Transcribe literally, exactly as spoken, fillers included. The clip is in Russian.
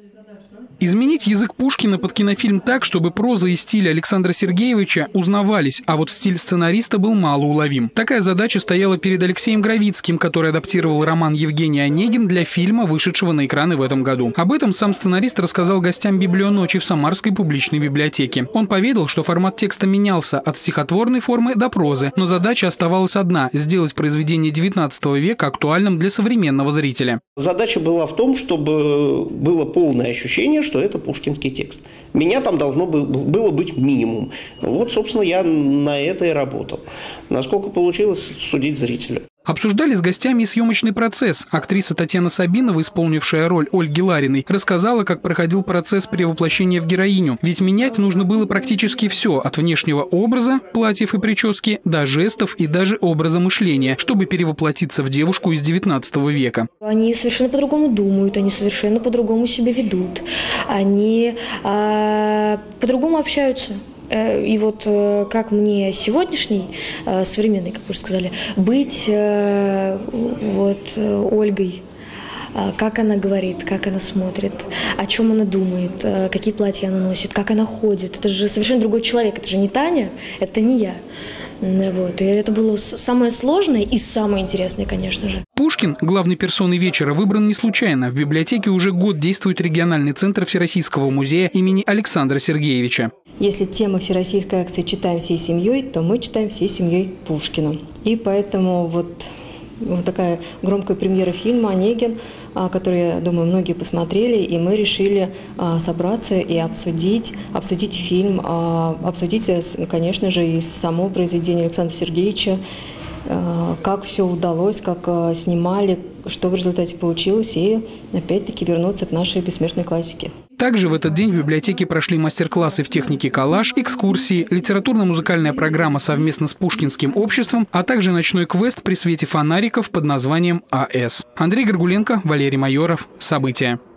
Изменить язык Пушкина под кинофильм так, чтобы проза и стиль Александра Сергеевича узнавались, а вот стиль сценариста был малоуловим. Такая задача стояла перед Алексеем Гравицким, который адаптировал роман Евгений Онегин для фильма, вышедшего на экраны в этом году. Об этом сам сценарист рассказал гостям «Библионочи» в Самарской публичной библиотеке. Он поведал, что формат текста менялся от стихотворной формы до прозы, но задача оставалась одна – сделать произведение девятнадцатого века актуальным для современного зрителя. Задача была в том, чтобы было полное ощущение, что это пушкинский текст. Меня там должно было быть минимум. Вот, собственно, я на это и работал. Насколько получилось, судить зрителю. Обсуждали с гостями и съемочный процесс. Актриса Татьяна Сабинова, исполнившая роль Ольги Лариной, рассказала, как проходил процесс перевоплощения в героиню. Ведь менять нужно было практически все, от внешнего образа, платьев и прически, до жестов и даже образа мышления, чтобы перевоплотиться в девушку из девятнадцатого века. Они совершенно по-другому думают, они совершенно по-другому себя ведут, они а, по-другому общаются. И вот как мне сегодняшний, современный, как вы уже сказали, быть вот Ольгой, как она говорит, как она смотрит, о чем она думает, какие платья она носит, как она ходит. Это же совершенно другой человек, это же не Таня, это не я. Вот. И это было самое сложное и самое интересное, конечно же. Пушкин, главной персоной вечера, выбран не случайно. В библиотеке уже год действует региональный центр Всероссийского музея имени Александра Сергеевича. Если тема всероссийской акции «Читаем всей семьей», то мы читаем всей семьей Пушкина. И поэтому вот, вот такая громкая премьера фильма «Онегин», который, я думаю, многие посмотрели, и мы решили собраться и обсудить, обсудить фильм, обсудить, конечно же, и само произведение Александра Сергеевича, как все удалось, как снимали, что в результате получилось, и опять-таки вернуться к нашей бессмертной классике. Также в этот день в библиотеке прошли мастер-классы в технике коллаж, экскурсии, литературно-музыкальная программа совместно с Пушкинским обществом, а также ночной квест при свете фонариков под названием АЭС. Андрей Горгуленко, Валерий Майоров. События.